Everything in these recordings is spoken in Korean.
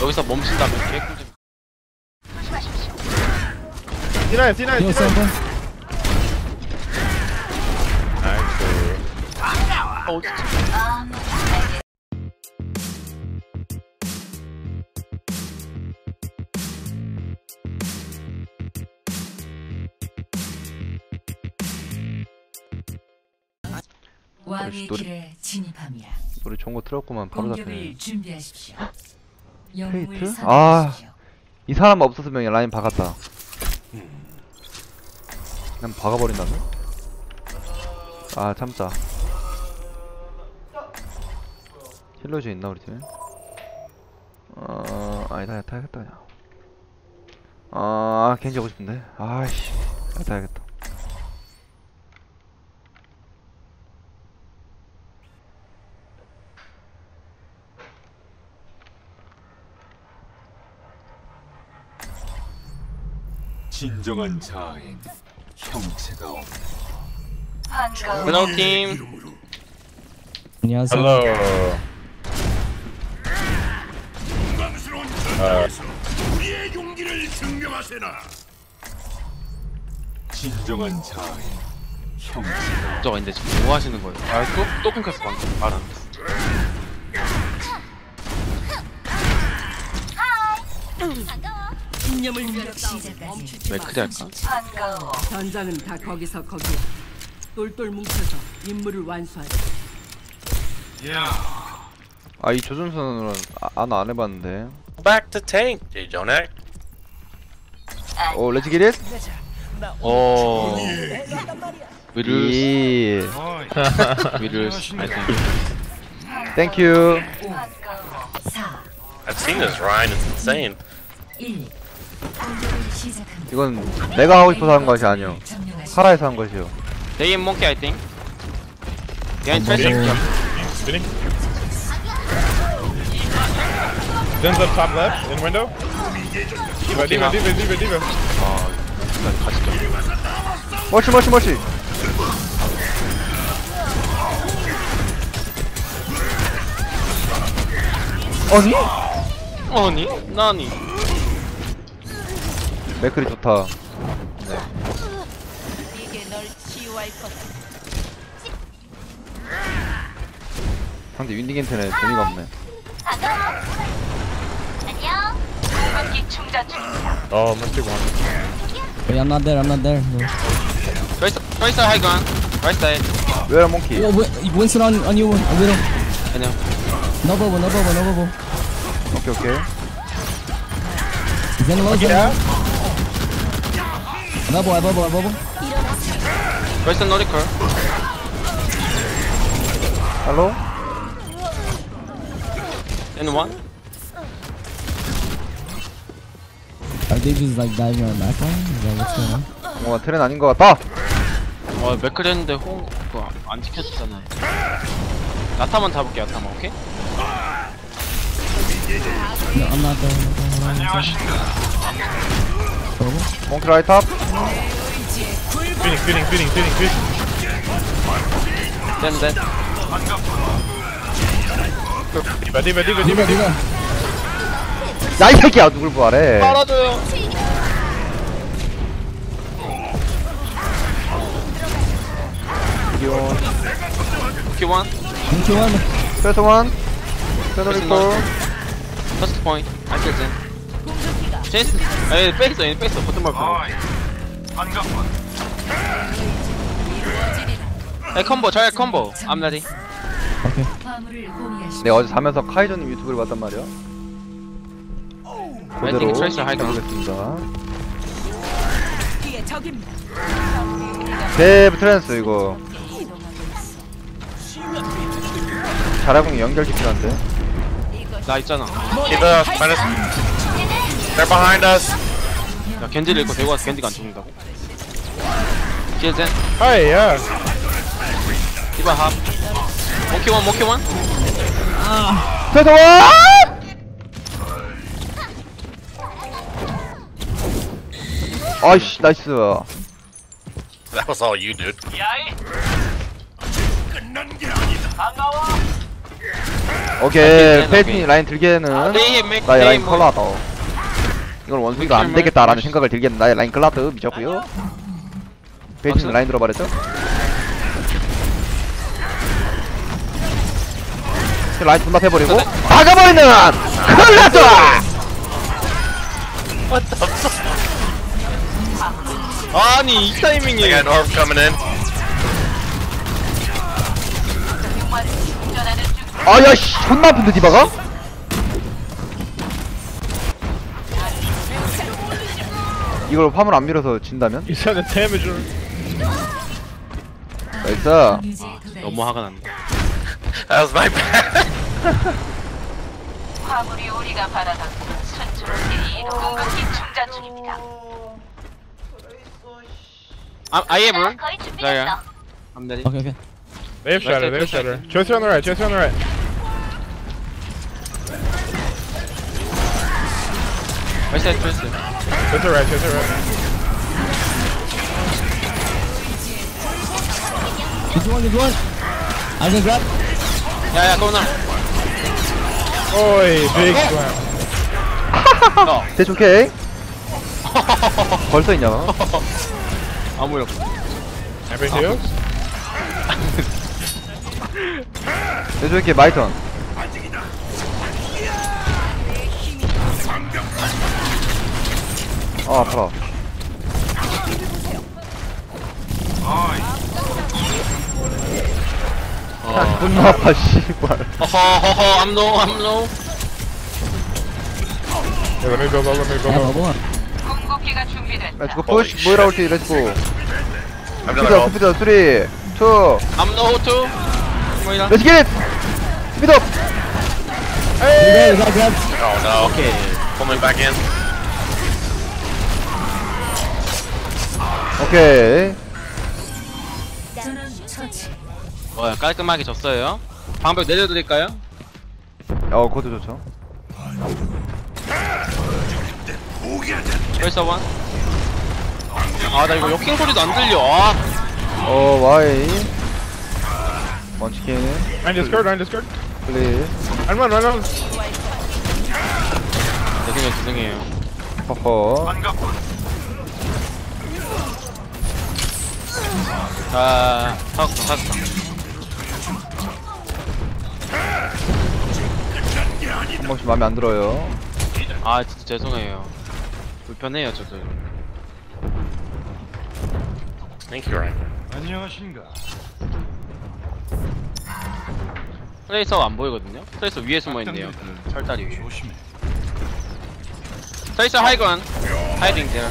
여기서 멈춘다면 개꿀잼. C9 C9 Yo, C9 Samba. 나이스. 어디? 왕의 길에 진입합니다. 우리 좋은 거 틀었구만. 바로 잡히네. 공격을 준비하십시오. 영웅을 페이트? 아. 선택하십시오. 이 사람 없었으면 라인 박았다. 그냥 박아버린다네? 아 참자. 힐러즈 있나 우리 팀에? 아니다 타야겠다 그냥. 겐지 하고 싶은데. 아이씨 타야겠다. 진정한 자아엔 형체가 없다. Hello team. 안녕하세요. Hello. 우리의 용기를 증명하세나. 진정한 자아엔 형체가 저거 근데 지금 뭐 하시는 거예요? 또 끊겼어 방금 말 안 됐어. 신념을 위한 시작까지 맥크리 할까? 전장은 다 거기서 거기야. 똘똘 뭉쳐서 임무를 완수하자. 이 조준선으로는 안 해봤는데. Back to tank, J-Jonek. 오 렛츠 기릿? 오. 위를 이 위를 I think. 땡큐. 4, I've seen this Ryan, it's insane. 1. 공격을 시작합니다. 이건 내가 하고 싶어서 한 것이 아니오. 하라에서 한 것이오. They in monkey I think. Behind trash. Spinning. Zen's up top left in window. D.Va. 머시. 아니? 나니? 맥클이 좋다. 상대 윈디겐트는 재미가 없네. Oh, must be one. Wait, I'm not there. No. Right side high ground. Right side. 웨어 몽키. Yo, Winston on you, Widow. 그냥 No bubble. 오케이. Zen low, Zen. Bubble. right side no recall. 할로? And one. Are they just like diving on the back line? Is that what's going on? 뭔가 트렌 아닌 것 같다. 맥크리 했는데 홍 그거 안 지켜줬잖아요. 야타만 잡을게 야타만 오케이? No, I'm not there. Bubble. 몽키 라이트 탑. Spinning. Then D.Va. 야 이 새끼야 누굴 부활해. 빨아줘요. 기온. 오케이 원. 페소원. 페노리콜. First point. I kill Zen. Chase. 에이 뺐어. 버튼 말 거. 에이 컴보 잘 컴보. I'm ready. 화물을 호위하십시오. 내가 어제 자면서 카이저님 유튜브를 봤단 말이야. 그대로 think Tracer high ground. 해보겠습니다. 데브 트랜스 이거 자라궁이 연결시키는데. 나 있잖아. Keep it up, minus. They're behind us. 야 겐지를 읽고 대고 와서 겐지가 안 죽는다고? kill Zen. Hey, yeah. 디바 합. 모키 원. 페소원! 아이씨 나이스. That was all you, dude. 오케이 페이스니 라인 들기에는 They make 나의 라인 more. 컬러다. 이건 원숭이가 안 되겠다라는 생각을 들기에는 나의 라인 클라드 미쳤고요. 페이스니 라인 들어버렸죠? 라인 존나 패버리고 박아버리는 클라드! 아니 이 타이밍에 I got an orb coming in. 아야 씨 존나 아픈데 디바가? 이걸 화물 안 밀어서 진다면? You said the damage. 나이스. 유지에 도달했습니다. 너무 화가 난다. That was my bad. 화물이 우리가 바라던 순조롭게 이동 공격기 충전 중입니다. I am 거의 Yeah, 준비됐어. yeah. I'm ready. Okay, okay. They have shatter. They have shatter. Chase her on the right. Chase her on the right. I said first. Chase her right. Chase her right. Good one. I'm gonna grab. 야야 go now. Oi, big slam. 대충 오케이. 벌써 있냐? 아무 일 없어. Everything heals? 대충 이렇게 마이턴. 아 아파라. 존나 아파 씨발. 허허허허 I'm low. Yeah, let me go low. Let me go I have low. bubble. 공격기가 준비됐다. 야 저거 푸시 모이라 올티 렛츠고. I've done it 스피드 all. 스피드 3 2 I'm low too. 뭐이라? 렛츠 겟! 스피드 업! You got grab. Oh no. 오케이. Pull me back in. 오케이. 전원 처치. 깔끔하게 졌어요. 방벽 내려드릴까요? 그것도 좋죠. 벌써 원. 나 이거 역행 소리도 안 들려. 와이. 먼치킨 Line discard. Line discard. 플리즈. Run. 죄송해요. 허허. 자, 샀어. 한 번씩 마음에 안 들어요. 진짜 죄송해요. 불편해요, 저도. Thank you, Ryan. 트레이서 안 보이거든요? 트레이서 위에 숨어있네요. 철다리 위에. 트레이서 하이건. 하이딩 there.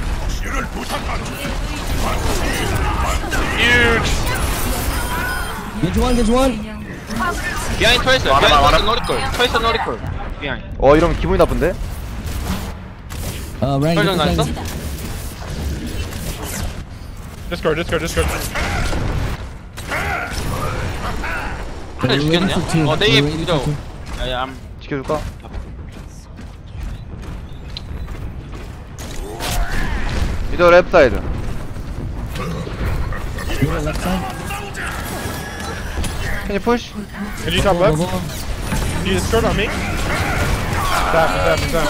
Get one. 비하인 트레이서. 많아, 비하인 많아. 트레이서 노리콜. 트레이서 노리콜. 비하인. 이러면 기분이 나쁜데? Ryan, 설정 get 나왔어? the Discard. 그래 죽겠냐? 네이에 부죠. 야야, 지켜줄까? 미더 랩 사이드. Middle left side. Can you push? Can you top left? Bubble. Can you discard on me? Stop.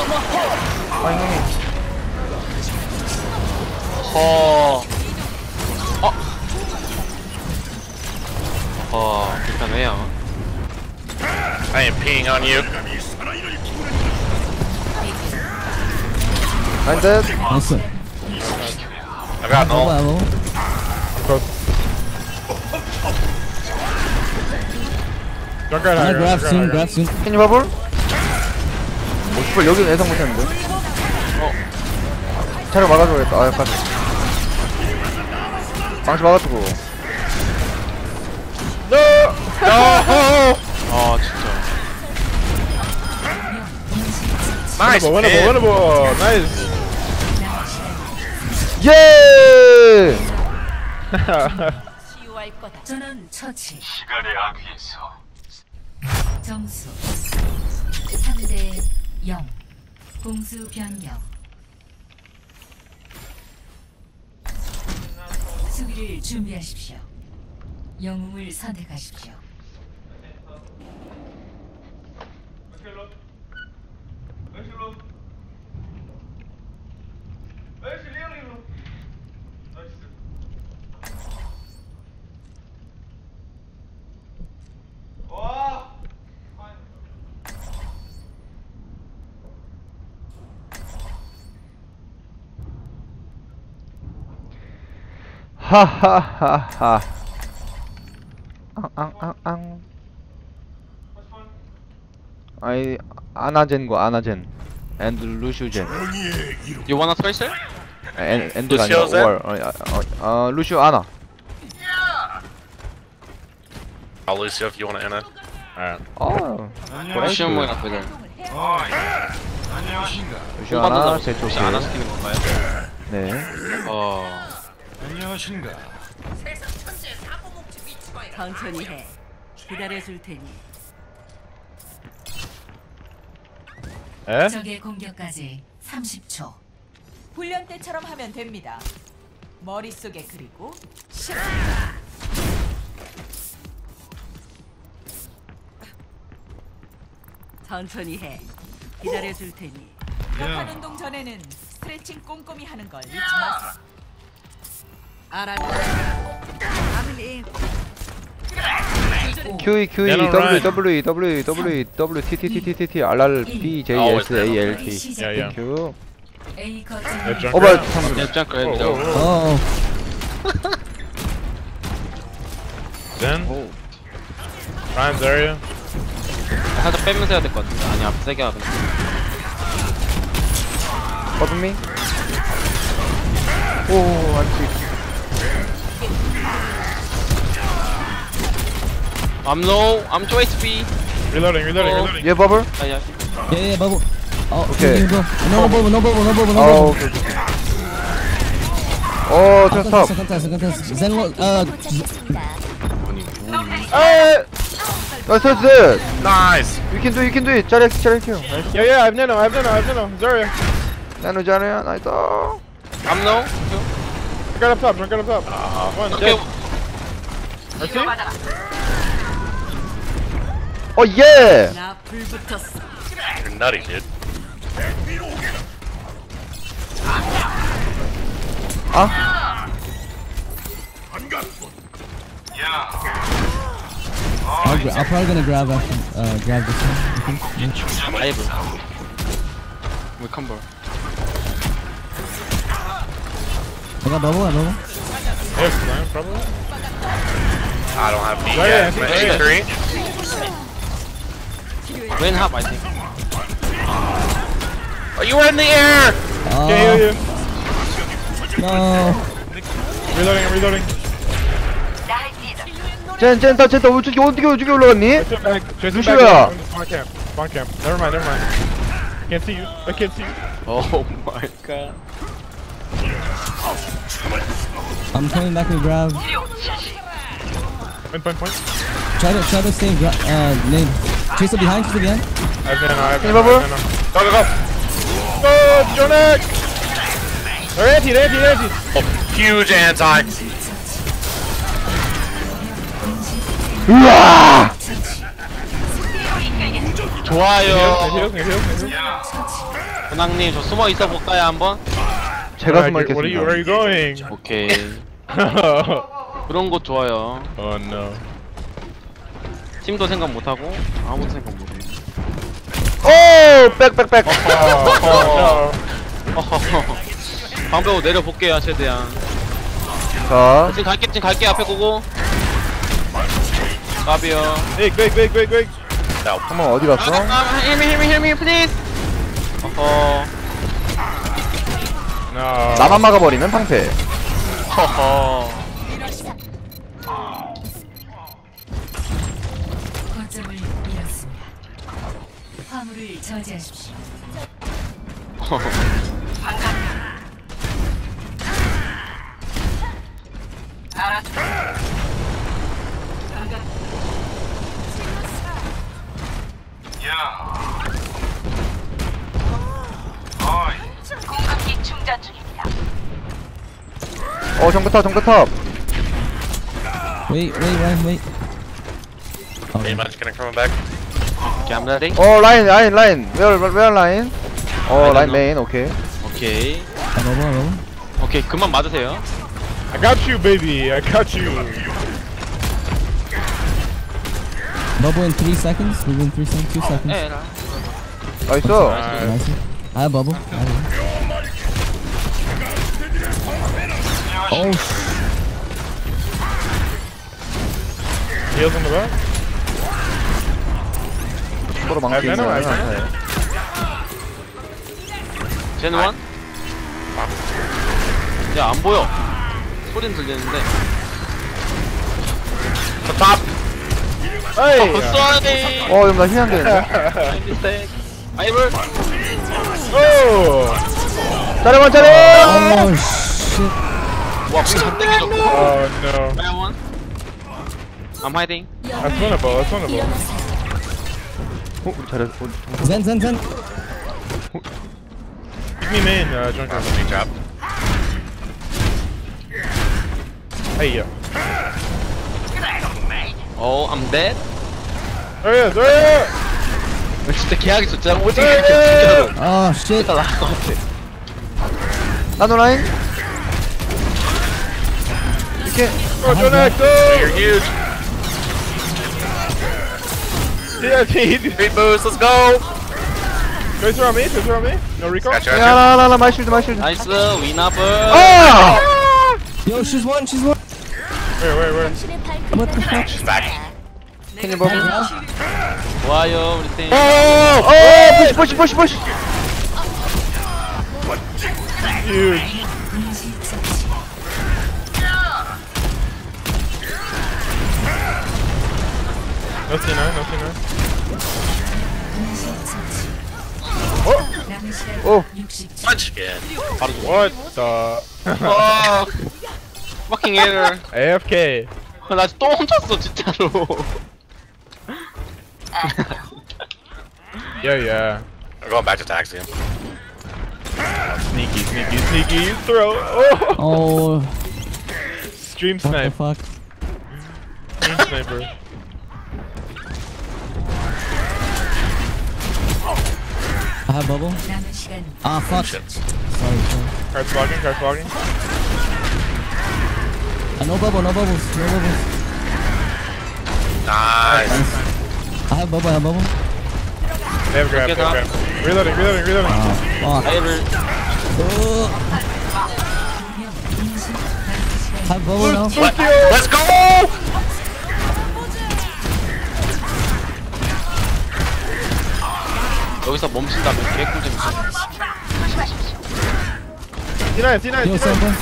불편해요. I am peeing on you. Line dead. Nice. I've got an Bubble, ult. bubble. Close. Don't grab higher. Grab soon. Can you bubble? 씨발 여기는 예상 못했는데. 차를 막아줘야겠다. 약간 방치 막아주고. 진짜. Nice. Winnable. Nice. 예! 전원 처치. 시간의 악위에서 점수 3대 0. 공수 변경. 수비를 준비하십시오. 영웅을 선택하십시오. 하하하하. 앙앙앙앙. 아이 아나젠과 아나젠 and 루슈젠. You wanna tracer? 엔드가 아니라 루시오 월. 루시오 아나. I'll Lucio if you want to enter. 어. 쉬운 모양 같거든. 루시오 아나 혹시 제초시. 안 시키는 건가요? 네. 천천히 해. 기다려줄 테니. Eh? 적의 공격까지 30초. 훈련 때처럼 하면 됩니다. 머릿속에 그리고 천천히 해. 기다려줄 테니. 격한 운동 전에는 스트레칭 꼼꼼히 하는 걸 잊지 마세요. 알았다. 아밀리. QE QE Then W alright. W W W W T T T T T T R R B J S A L T. Yeah, yeah. Q. A Yeah, 거점을 junk 오버 around. 참. 랩장 Oh, 거예요. oh, oh. Oh, Then. Ryan's area. 살짝 빼면서 해야 될 것 같은데. 아니, 앞 세게 하든. Pardon me. 오, 안치. I'm low. I'm 2 HP. Reloading, reloading, Oh. reloading. 예, 버블? 아야. yeah, bubble. Oh, Okay. go. No bubble, no bubble, no bubble, no 어, bubble. 오케이. 오, 저 스톱. Contest. Zen, 에이! 나이스! Nice. You can do it. 잘해, 켜. Yeah, yeah, I've nano, Zarya. 나누 잘해, 나이스. I'm low. Drink up top. One, Okay. dead. Mercy? 어, 예! 나 불붙었어. You're nutty, dude. 아? I'll probably gonna grab after, grab this one. I think. 다이브. We combo. I got bubble. Yes, man, probably. I don't have B Zarya, yet. Zarya. A3. Rain half, I think. Oh, you were in the air! Can't heal you. No. Reloading. 젠, 어떻게 올라갔니? Sit back. Chase it Lucia. back. Spawn camp. Never mind. Can't see you. I can't see you. Oh my god. I'm coming back to grab. Point. Try to stay nade. Chase it behind. I have nano. Hey, bubble. Go. Go, Jonak! They're anti. Oh, huge anti. 우와! 좋아요. Heal. 근황님, 저 숨어 있어 볼까요, 한번? 제가 숨어 Where are 있겠습니다. you going? 오케이. Oh 그런 곳 좋아요. no. 팀도 생각 못하고, 아무도 생각 못해. 오! 백. Oh no. 방벽으로 내려볼게요, 최대한. 자, 지금 갈게, 앞에 보고. 까비요. Big. 한번 어디 갔어? Heal me, please. 어허. No. 나만 막아버리면 방패. 허허. 거점을 잃었습니다. 화물을 저지하십시오. 공격기 충전 중입니다. 정크탑. Wait. Hey, Okay. man's getting from back. Okay, I'm ready. 라인. Where 라인? 라인 메인, 오케이. 오케이. Bubble. 오케이, 그만 맞으세요. I got you, baby. I got you. Bubble in 3 seconds. Within 2 seconds. 에라. 나이스. Nice. I have bubble. Oh. Heals in the back. 서로 망치 있는 venom, I 상태. 젠 원? 야, 안 보여. 소린 들리는데. The top. Hey! 쏘리! 형 나 힐안 되는데? 미스텍. 아이블! Oh! 자르만 자르! Oh shit. 와, 안 땡겨졌고. Oh no. Fire one. I'm hiding. That's winnable, that's winnable. 우리 잘했어. Zen, Zen, Zen. Give me main, Junker. Big job. Hey, yeah. Oh, I'm dead? There he is, there 진짜 계약이 좋잖아. 어떻게 이렇게 진짜로. Oh shit. 진짜 나을 것 같아. 나노 라인. 이렇게. Go, Jonak, go! You're huge. TNT! Three boost. Let's go. Tracer on me, Tracer on me. No recall? Gotcha. 야라라라 마이 쉴드 마이 쉴드. 나이스, 위너블. 아! Yo, she's one, she's one. Where? What the fuck? She's back. 캔이 버블. 좋아요, 우리 팀. 오! 푸시. Huge. No C9, no C9. 남은 시간 오! 60초. Punch again. What the? 어. fucking error. AFK. 나 또 훔쳤어, 진짜로. Yeah. We're going back to taxi. Sneaky. Throw. Oh! Oh, Stream what the snipe. fuck? Stream sniper. I have bubble. 남은 시간 Ah, fuck. Shit. Sorry. Cards logging. No bubble, no bubbles. Nice. I have bubble. They have grab. Reloading. Ah, fuck. 아이블. Have bubble now. Let's go. 여기서 멈춘다면 개꿀잼. C9. Yo, something.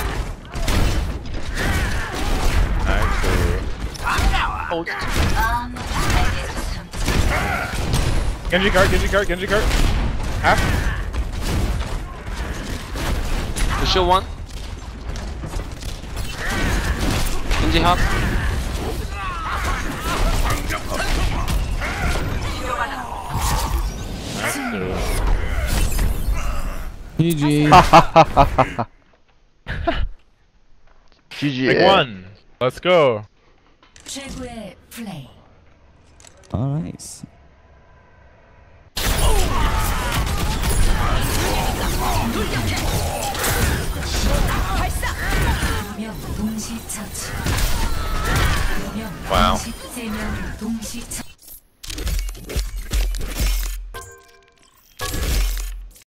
Genji cart. Half. 루시오 원. 인지 핫. GG. GG. Big one. Let's go. 최고의 플레이. Oh, nice. 두명 동시 처치. 두명 Wow. 세명 동시 처치.